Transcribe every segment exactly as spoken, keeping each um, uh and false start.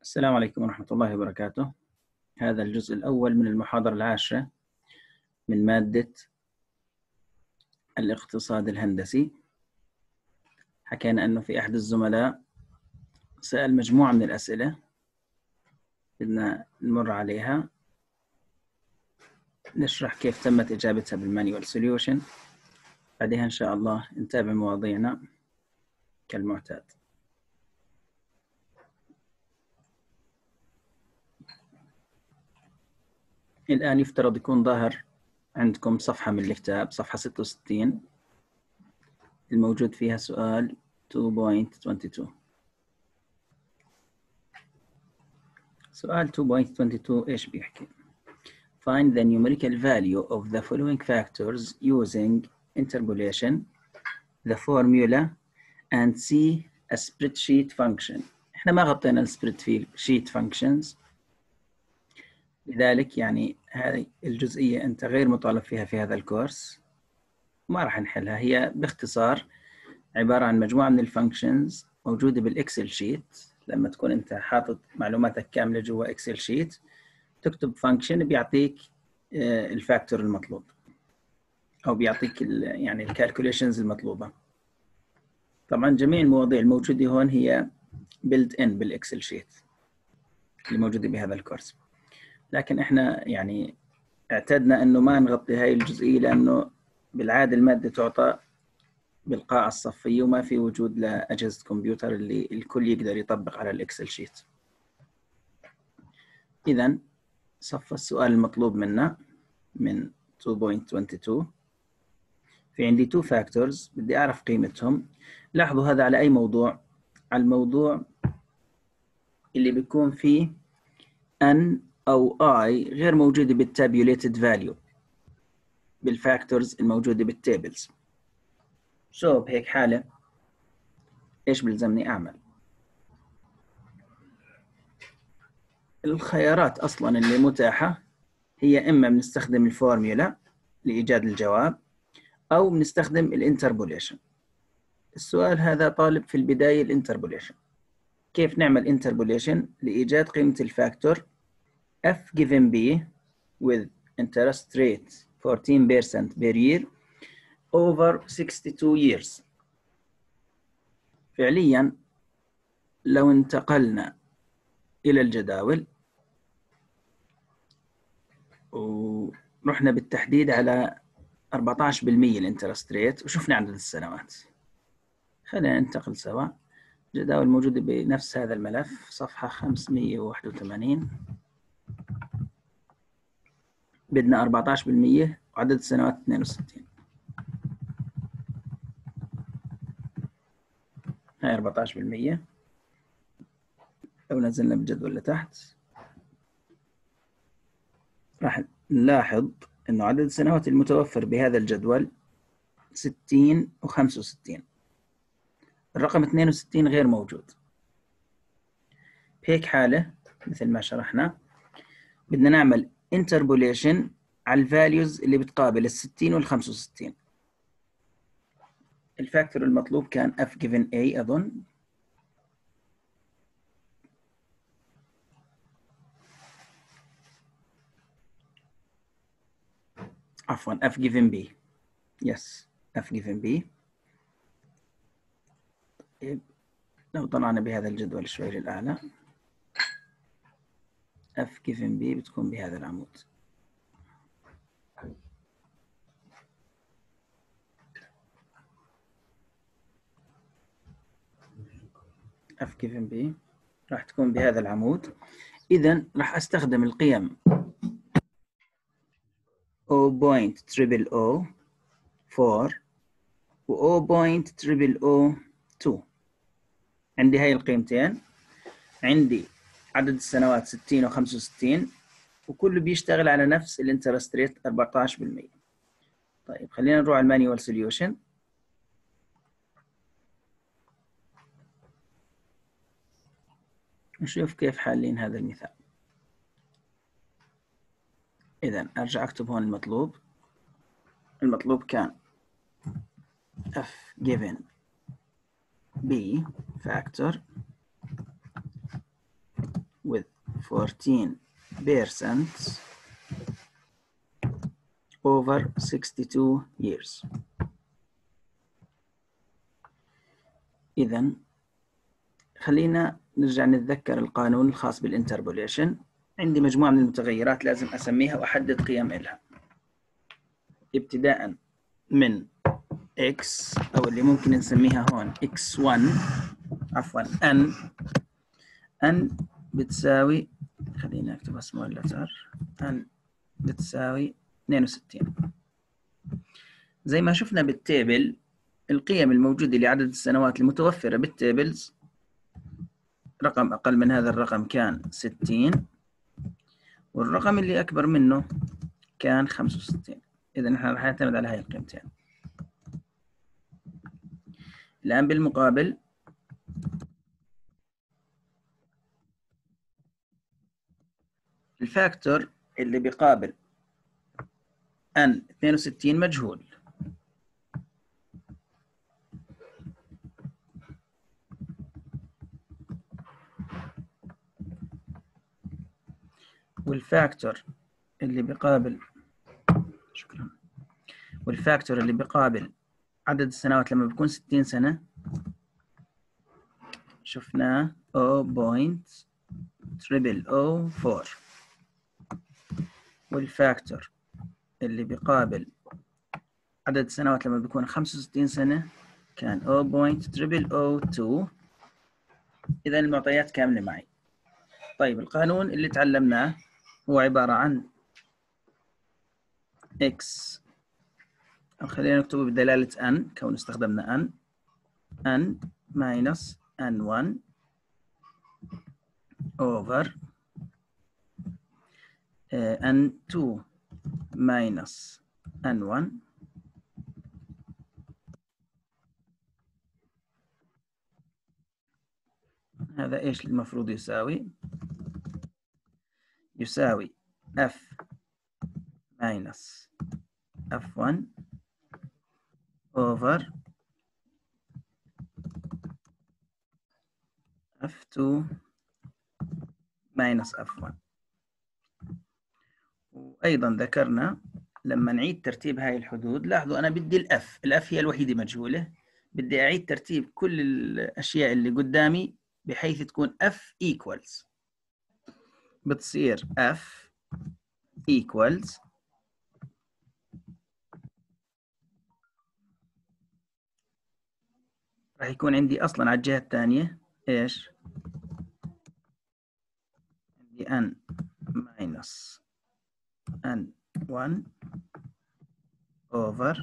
السلام عليكم ورحمة الله وبركاته. هذا الجزء الأول من المحاضرة العاشرة من مادة الاقتصاد الهندسي. حكينا أنه في أحد الزملاء سأل مجموعة من الأسئلة بدنا نمر عليها، نشرح كيف تمت إجابتها بالمانيوال سوليوشن، بعدها إن شاء الله نتابع مواضيعنا كالمعتاد. الآن يفترض يكون ظاهر عندكم صفحة من الكتاب، صفحة ستة وستين، الموجود فيها سؤال اثنين فاصلة اثنين وعشرين. سؤال اثنين فاصلة اثنين وعشرين إيش بيحكي؟ Find the numerical value of the following factors using interpolation, the formula, and see a spreadsheet function. إحنا ما غطينا السبريدشيت functions، لذلك يعني هذه الجزئية أنت غير مطالب فيها في هذا الكورس، ما راح نحلها. هي باختصار عبارة عن مجموعة من الفانكشنز موجودة بالإكسل شيت. لما تكون أنت حاطط معلوماتك كاملة جوا إكسل شيت، تكتب فانكشن بيعطيك الفاكتور المطلوب، أو بيعطيك يعني الكالكوليشنز المطلوبة. طبعا جميع المواضيع الموجودة هون هي built in بالإكسل شيت اللي موجودة بهذا الكورس، لكن إحنا يعني اعتدنا أنه ما نغطي هاي الجزئية، لأنه بالعادة المادة تعطى بالقاعة الصفية وما في وجود لأجهزة كمبيوتر اللي الكل يقدر يطبق على الإكسل شيت. إذا صف السؤال المطلوب منا من اثنين فاصلة اثنين وعشرين، في عندي تو فاكتورز بدي أعرف قيمتهم. لاحظوا هذا على أي موضوع؟ على الموضوع اللي بيكون فيه n أو i غير موجودة بالتابيوليتد فاليو، بالفاكتورز الموجودة بالتيبلز. سو so, بهيك حالة إيش بلزمني أعمل؟ الخيارات أصلاً اللي متاحة هي إما بنستخدم الفورميولا لإيجاد الجواب، أو بنستخدم الانتربوليشن. السؤال هذا طالب في البداية الانتربوليشن. كيف نعمل انتربوليشن لإيجاد قيمة الفاكتور f given b with interest rate fourteen percent per year over sixty-two years. فعلياً لو انتقلنا إلى الجداول ورحنا بالتحديد على أربعة عشر بالمئة الانترست ريت وشفنا عدد السنوات، خلينا ننتقل سوا. جداول موجودة بنفس هذا الملف، صفحة خمسمئة وواحد وثمانين. بدنا أربعة عشر بالمئة وعدد السنوات اثنين وستين. هاي أربعة عشر بالمئة. لو نزلنا بالجدول لتحت راح نلاحظ إنه عدد السنوات المتوفر بهذا الجدول ستين وخمسة وستين. الرقم اثنين وستين غير موجود. بهيك حالة مثل ما شرحنا بدنا نعمل انتربوليشن على الفاليوز اللي بتقابل الستين والخمسة وستين. الفاكتور المطلوب كان f given a أظن، عفوا f given b. yes f given b. طيب لو طلعنا بهذا الجدول شوي للأعلى، f given b بتكون بهذا العمود. f given b راح تكون بهذا العمود. إذن راح أستخدم القيم zero point zero zero zero four و zero point zero zero zero two. عندي هاي القيمتين، عندي عدد السنوات ستين و خمسة وستين، وكله بيشتغل على نفس الانترست ريت أربعة عشر بالمئة. طيب خلينا نروح على المانيوال سوليوشن. نشوف كيف حالين هذا المثال. إذن أرجع أكتب هون المطلوب. المطلوب كان f given b factor with fourteen percent over sixty-two years. إذن خلينا نرجع نتذكر القانون الخاص بالانتربوليشن. عندي مجموعة من المتغيرات لازم أسميها وأحدد قيم إلها، ابتداء من x أو اللي ممكن نسميها هون إكس واحد، عفوا n n بتساوي، خلينا نكتبها سمول لتر، n بتساوي اثنين وستين. زي ما شفنا بالتيبل القيم الموجودة لعدد السنوات المتوفرة بالتيبلز رقم أقل من هذا الرقم كان ستين، والرقم اللي أكبر منه كان خمسة وستين. إذا نحن راح نعتمد على هاي القيمتين. الآن بالمقابل الفاكتور اللي بيقابل n اثنين وستين مجهول، والفاكتور اللي بيقابل شكرا والفاكتور اللي بيقابل عدد السنوات لما بيكون ستين سنة شفناه صفر فاصلة صفر صفر أربعة. والفاكتور اللي بيقابل عدد السنوات لما بيكون خمسة وستين سنة كان صفر فاصلة صفر صفر اثنين. إذا المعطيات كاملة معي. طيب القانون اللي تعلمناه هو عبارة عن x، أو خلينا نكتبه بدلالة n كون استخدمنا n n minus n one over uh, n two minus n one هذا إيش المفروض يساوي؟ يساوي f minus f one over f two minus f one. وأيضا ذكرنا لما نعيد ترتيب هاي الحدود، لاحظوا أنا بدي الأف، الأف هي الوحيدة مجهولة، بدي أعيد ترتيب كل الأشياء اللي قدامي بحيث تكون f equals، بتصير f equals راح يكون عندي أصلا على الجهة الثانية إيش؟ عندي n minus n one over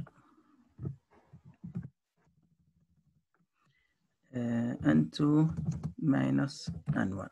uh, n two minus n one.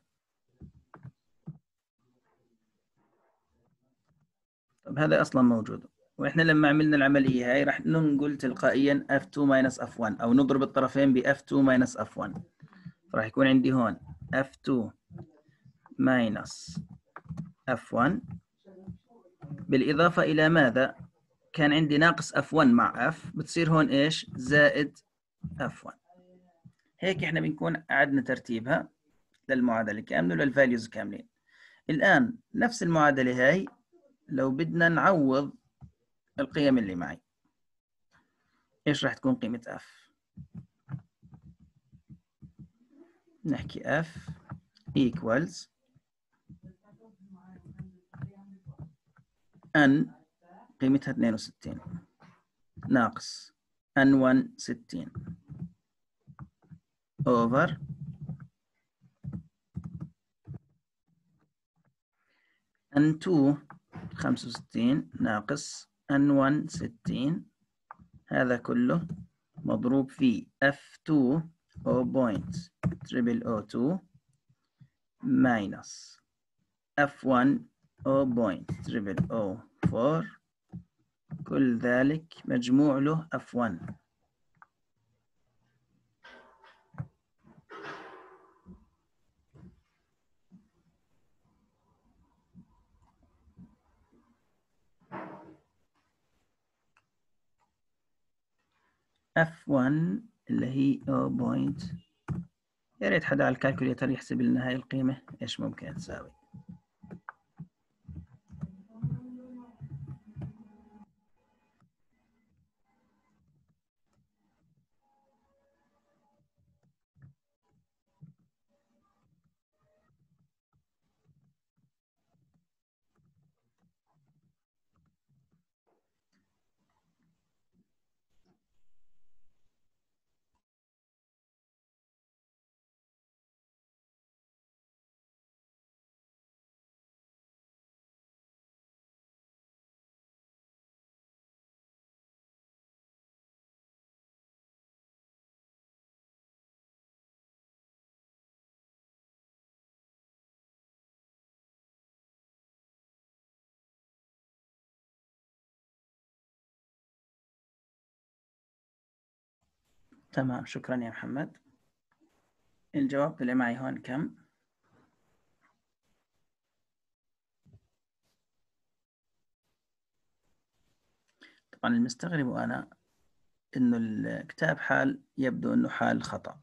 طب هذا أصلا موجود، وإحنا لما عملنا العملية هاي راح ننقل تلقائيا f two minus f one أو نضرب الطرفين ب f two minus f one، راح يكون عندي هون f two minus f one بالإضافة إلى ماذا؟ كان عندي ناقص f one مع f، بتصير هون إيش؟ زائد f one. هيك إحنا بنكون أعدنا ترتيبها للمعادلة كاملة وللفاليوز كاملين. الآن نفس المعادلة هاي لو بدنا نعوض القيم اللي معي، إيش راح تكون قيمة f؟ نحكي f equals n قيمتها اثنين وستين ناقص n one ستين over n two خمسة وستين ناقص n one ستين، هذا كله مضروب في f two zero point zero zero two minus f one zero point zero zero four، كل ذلك مجموع له f one. f one اللي هي zero point يا ريت حدا على الكالكوليتر يحسب لنا هاي القيمة إيش ممكن تساوي. تمام، شكرا يا محمد. الجواب طلع معي هون كم؟ طبعا المستغرب أنا إنه الكتاب حال يبدو إنه حال خطأ،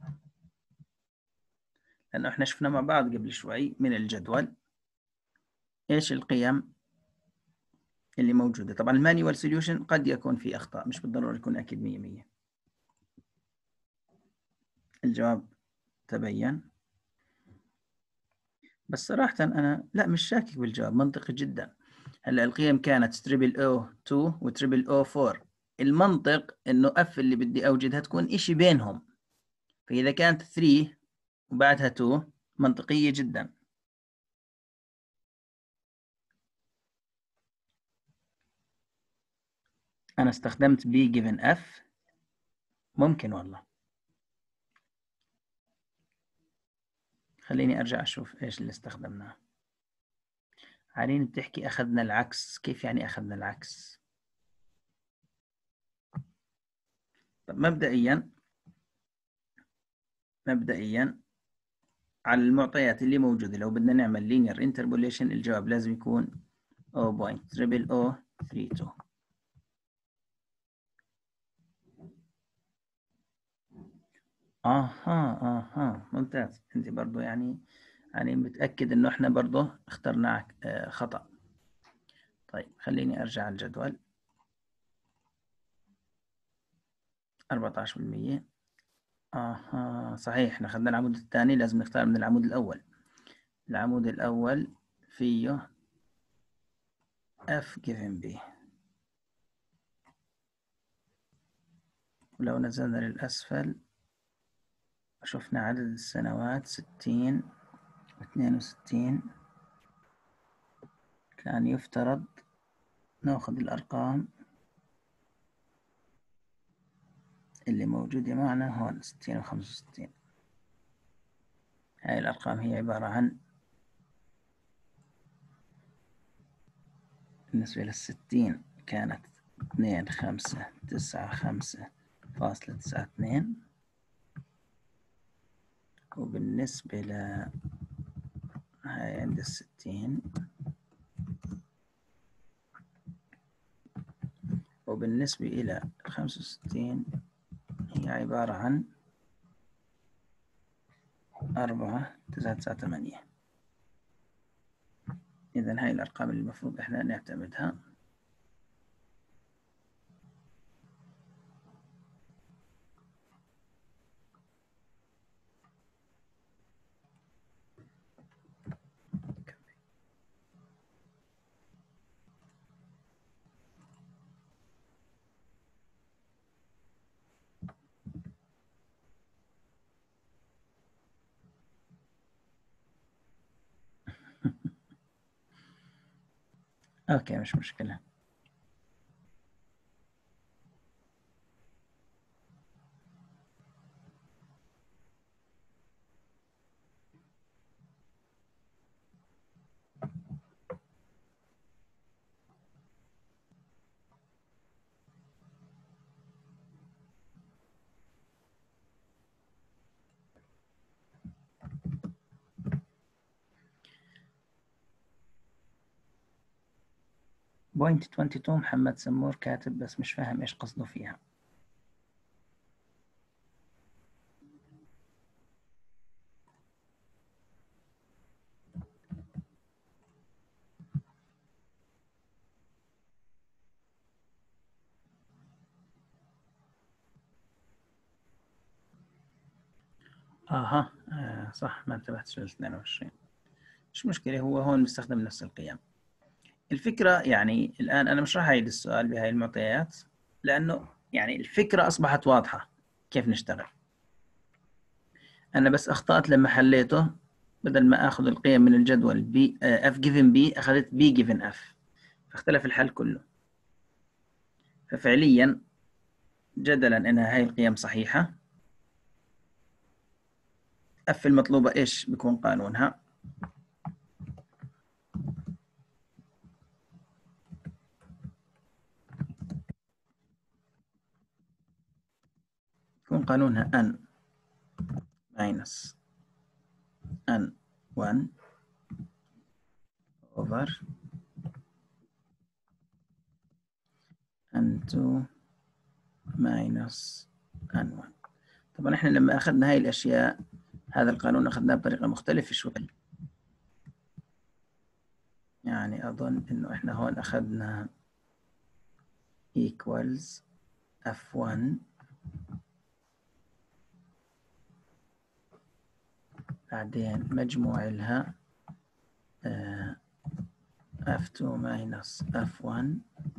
لأنه إحنا شفنا مع بعض قبل شوي من الجدول إيش القيم اللي موجودة. طبعا المانيوال سوليوشن قد يكون فيه أخطاء، مش بالضرورة يكون أكيد مية مية. الجواب تبين، بس صراحة أنا لا مش شاكك بالجواب، منطقي جدا. هلا القيم كانت تريبل او اثنين وتريبل او أربعة، المنطق إنه اف اللي بدي أوجدها تكون إشي بينهم، فإذا كانت ثلاثة وبعدها اثنين منطقية جدا. أنا استخدمت بي جيفن اف، ممكن والله. خليني أرجع أشوف إيش اللي استخدمناه. عارين بتحكي أخذنا العكس، كيف يعني أخذنا العكس؟ طب مبدئيا مبدئيا على المعطيات اللي موجودة لو بدنا نعمل linear interpolation الجواب لازم يكون صفر فاصلة صفر صفر صفر ثلاثة اثنين. اها اها ممتاز، انت برضو يعني يعني متأكد انه احنا برضو اخترنا خطأ. طيب خليني ارجع على الجدول. أربعة عشر بالمية. اها صحيح، احنا اخذنا العمود الثاني، لازم نختار من العمود الاول. العمود الاول فيه f given b، ولو نزلنا للأسفل شفنا عدد السنوات ستين واثنين وستين. كان يفترض ناخذ الأرقام اللي موجودة معنا هون ستين وخمسة وستين. هاي الأرقام هي عبارة عن بالنسبة للستين كانت اثنين خمسة تسعة خمسة فاصلة تسعة اثنين، وبالنسبة ل هاي عند الستين، وبالنسبة إلى خمسة وستين هي عبارة عن أربعة تسعة تسعة ثمانية. إذن هاي الأرقام اللي المفروض إحنا نعتمدها. أوكي مش مشكلة. بوينت اثنين وعشرين محمد سمور كاتب، بس مش فاهم إيش قصده فيها. اها آه صح، ما انتبهت لل اثنين وعشرين. مش مشكلة، هو هون بيستخدم نفس القيم. الفكرة يعني الآن أنا مش راح أعيد السؤال بهاي المعطيات، لأنه يعني الفكرة أصبحت واضحة كيف نشتغل. أنا بس أخطأت لما حليته، بدل ما أخذ القيم من الجدول بي f given b أخذت b given f، فاختلف الحل كله. ففعليا جدلا إنها هاي القيم صحيحة، f المطلوبة إيش بيكون قانونها؟ يكون قانونها n minus n one over n two minus n one. طبعا احنا لما اخذنا هاي الاشياء هذا القانون اخذناه بطريقة مختلفة شوي. يعني اظن انه احنا هون اخذنا equals اف واحد بعدين مجموع لها اف تو minus اف واحد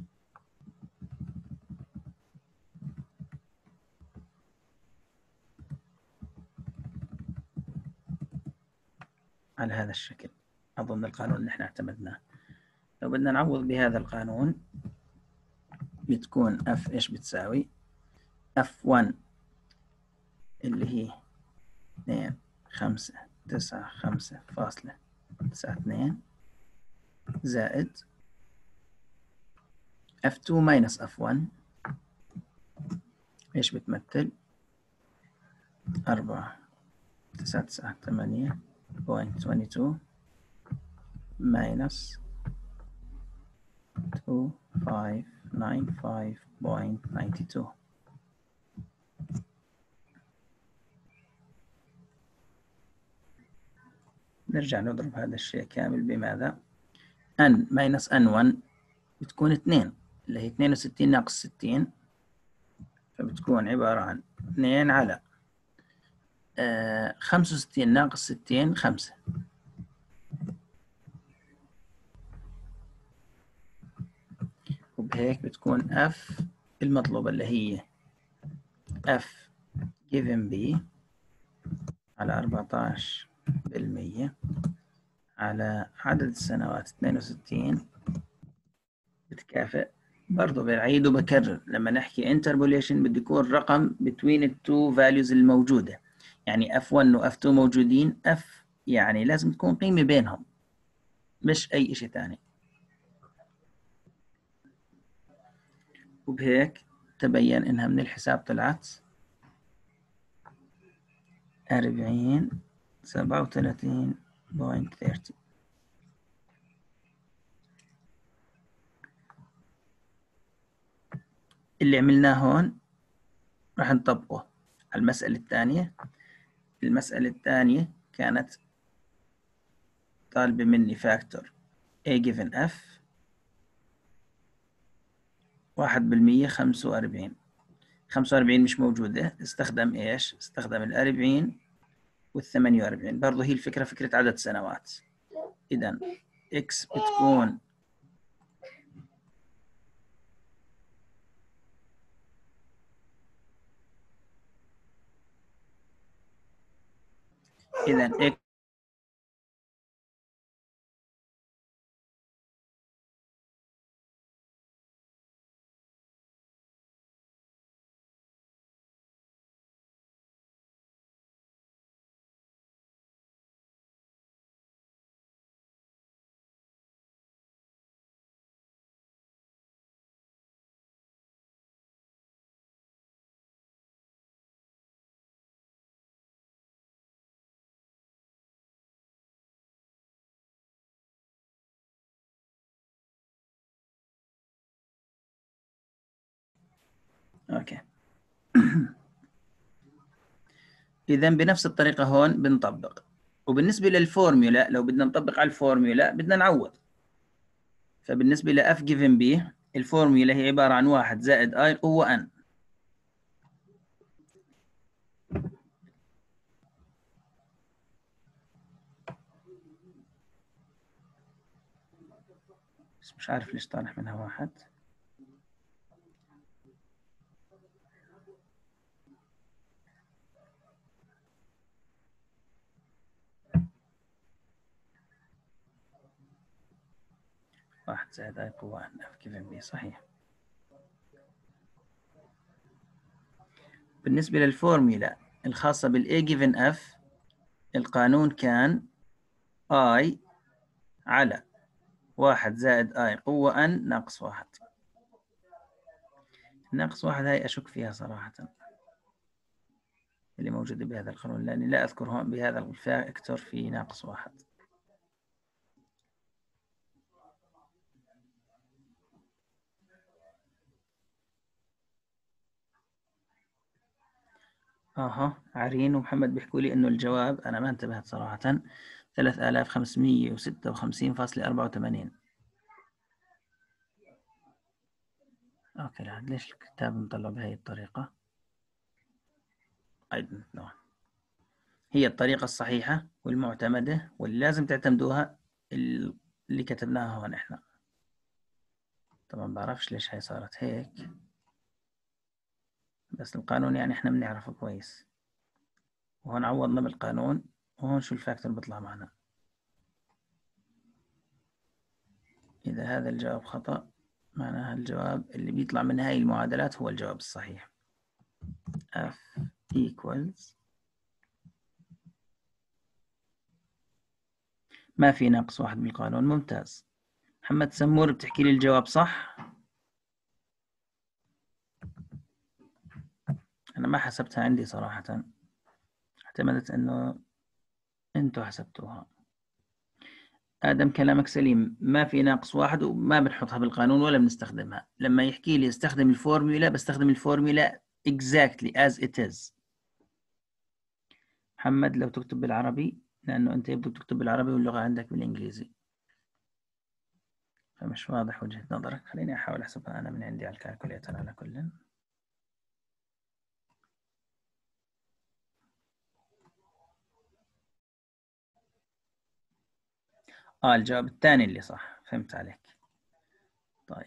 على هذا الشكل. أظن القانون اللي احنا اعتمدناه. لو بدنا نعوض بهذا القانون بتكون اف ايش بتساوي؟ اف واحد اللي هي اثنين خمسة تسعة خمسة فاصلة تسعة اثنين زائد اف تو minus اف واحد ايش بتمثل؟ أربعة تسعة تسعة ثمانية بوينت اثنين وعشرين minus two five nine five point nine two. نرجع نضرب هذا الشيء كامل بماذا؟ n minus n واحد بتكون اثنين اللي هي اثنين وستين ناقص ستين، فبتكون عبارة عن اثنين على آه خمسة وستين ناقص ستين خمسة. وبهيك بتكون f المطلوبة اللي هي f given b على أربعة عشر بالمية على عدد السنوات اثنين وستين بتكافئ. برضه بعيد وبكرر لما نحكي interpolation بده يكون رقم between the two values الموجودة. يعني اف واحد و اف اثنين موجودين، f يعني لازم تكون قيمة بينهم مش أي شيء ثاني. وبهيك تبين إنها من الحساب طلعت أربعين سبعة وثلاثين بوينت ثلاثين. اللي عملناه هون راح نطبقه على المسألة الثانية. المسألة الثانية كانت طالبة مني فاكتور A given F واحد بالمية خمسة وأربعين. خمسة وأربعين مش موجودة، استخدم إيش؟ استخدم الأربعين والثمانية وأربعين. برضو هي الفكرة فكرة عدد سنوات. إذن X بتكون إذن X أوكي. إذا بنفس الطريقة هون بنطبق. وبالنسبة للفورمولا لو بدنا نطبق على الفورمولا بدنا نعوض. فبالنسبة ل F given B الفورمولا هي عبارة عن واحد زائد I قوة N. بس مش عارف ليش طالع منها واحد. واحد زائد اي قوة ان اف given بي صحيح. بالنسبة للفورميلا الخاصة بالاي given اف القانون كان اي على واحد زائد اي قوة ان ناقص واحد. ناقص واحد هاي اشك فيها صراحة اللي موجودة بهذا القانون، لاني لا اذكر هون بهذا الفاكتور في ناقص واحد. اها عرين ومحمد بيحكوا لي انه الجواب انا ما انتبهت صراحة ثلاثة آلاف وخمسمئة وستة وخمسين فاصلة أربعة وثمانين. اوكي لا ليش الكتاب مطلع بهي الطريقة؟ I don't know. هي الطريقة الصحيحة والمعتمدة واللي لازم تعتمدوها اللي كتبناها هون احنا. طبعا بعرفش ليش هي صارت هيك، بس القانون يعني احنا بنعرفه كويس، وهون عوضنا بالقانون، وهون شو الفاكتور بيطلع معنا. إذا هذا الجواب خطأ معناها الجواب اللي بيطلع من هاي المعادلات هو الجواب الصحيح. F equals ما في ناقص واحد بالقانون. ممتاز. محمد سمور بتحكي لي الجواب صح؟ أنا ما حسبتها عندي صراحة، اعتمدت أنه أنتوا حسبتوها. آدم كلامك سليم، ما في ناقص واحد وما بنحطها بالقانون ولا بنستخدمها. لما يحكي لي استخدم الفورمولا بستخدم الفورمولا exactly as it is. محمد لو تكتب بالعربي، لأنه أنت يبدو تكتب بالعربي واللغة عندك بالإنجليزي، فمش واضح وجهة نظرك. خليني أحاول أحسبها أنا من عندي على الكالكوليتر على كل. آه الجواب الثاني اللي صح، فهمت عليك. طيب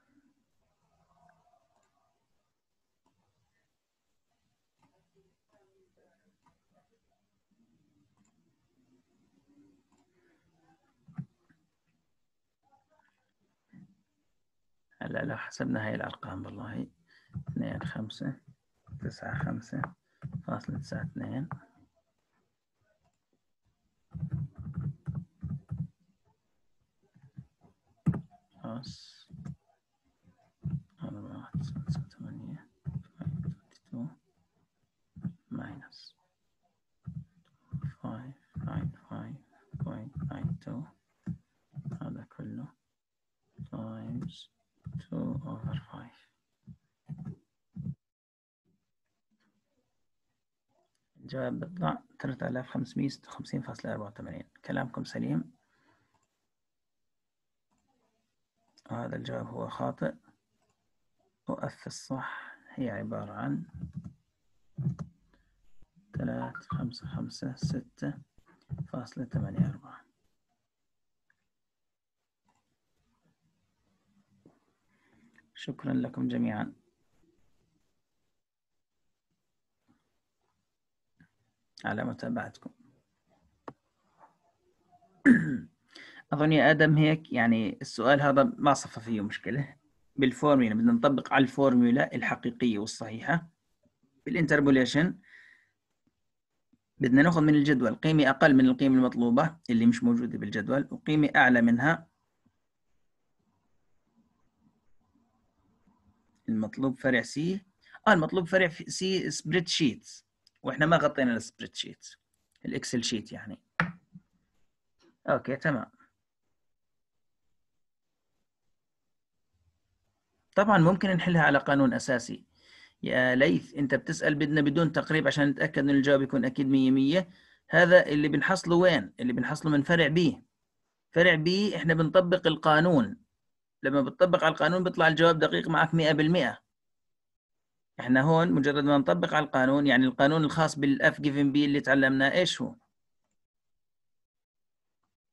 هلا لو حسبنا هاي الأرقام والله اثنين خمسة تسعة خمسة فاصلة تسعة اثنين بلس أربعة خمسة ثمانية minus five nine five point nine two هذا كله times two over five. الجواب بيطلع ثلاثة آلاف وخمسمئة وستة وخمسين فاصلة أربعة وثمانين. كلامكم سليم، وهذا الجواب هو خاطئ، وأف الصح هي عبارة عن ثلاثة خمسة خمسة ستة فاصلة ثمانية أربعة. شكرا لكم جميعا. على متابعتكم. أظن يا آدم هيك يعني السؤال هذا ما صفى فيه مشكلة. بالفورمولا بدنا نطبق على الفورمولا الحقيقية والصحيحة. بالانتربوليشن بدنا ناخذ من الجدول قيمة أقل من القيمة المطلوبة اللي مش موجودة بالجدول، وقيمة أعلى منها المطلوب فرع سي. آه المطلوب فرع سي سبريد شيت، وإحنا ما غطينا السبريد شيت، الإكسل شيت يعني. أوكي تمام. طبعا ممكن نحلها على قانون أساسي. يا ليث أنت بتسأل بدنا بدون تقريب عشان نتأكد إن الجواب يكون أكيد مية مية. هذا اللي بنحصله وين؟ اللي بنحصله من فرع بي. فرع بي إحنا بنطبق القانون، لما بتطبق على القانون بيطلع الجواب دقيق معك مئة بالمئة. إحنا هون مجرد ما نطبق على القانون، يعني القانون الخاص بالإف جيفن بي اللي تعلمناه إيش هو؟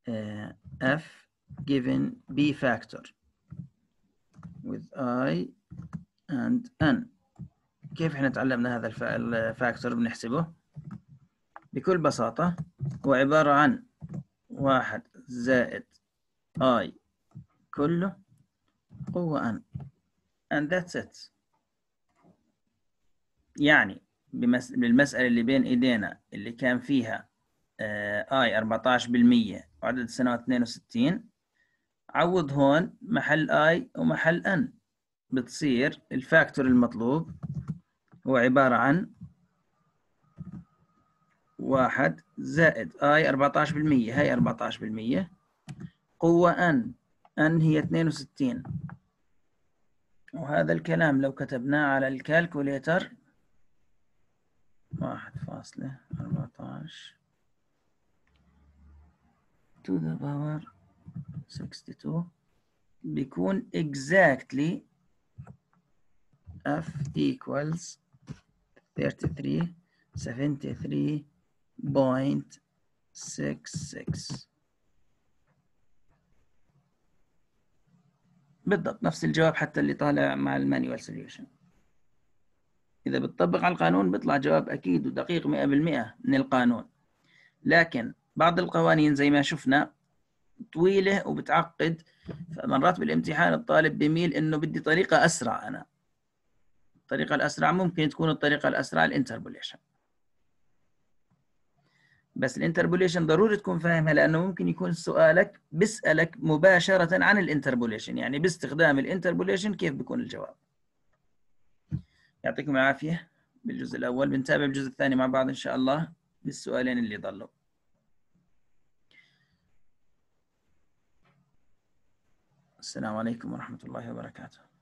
uh, f given b factor with I and n. كيف احنا تعلمنا هذا الفاكتور بنحسبه؟ بكل بساطة هو عبارة عن واحد زائد I كله قوة n and that's it. يعني بالمسألة اللي بين ايدينا اللي كان فيها I أربعة عشر بالمية وعدد السنوات اثنين وستين، عوض هون محل I ومحل N، بتصير الفاكتور المطلوب هو عبارة عن واحد زائد I أربعة عشر بالمية، هاي أربعة عشر بالمية قوة N، N هي اثنين وستين، وهذا الكلام لو كتبناه على الكالكوليتر واحد فاصلة أربعة عشر to the power ستة وستين بيكون exactly F equals thirty-three seventy-three point six six. بالضبط نفس الجواب حتى اللي طالع مع المانيوال سوليوشن. إذا بتطبق على القانون بيطلع جواب أكيد ودقيق مئة بالمئة من القانون، لكن بعض القوانين زي ما شفنا طويلة وبتعقد، فمرات بالامتحان الطالب بيميل إنه بدي طريقة أسرع. أنا الطريقة الأسرع ممكن تكون الطريقة الأسرع الانتربوليشن، بس الانتربوليشن ضروري تكون فاهمها، لأنه ممكن يكون سؤالك بيسألك مباشرة عن الانتربوليشن، يعني باستخدام الانتربوليشن كيف بيكون الجواب. يعطيكم العافية بالجزء الأول، بنتابع الجزء الثاني مع بعض إن شاء الله بالسؤالين اللي ضلوا. السلام عليكم ورحمة الله وبركاته.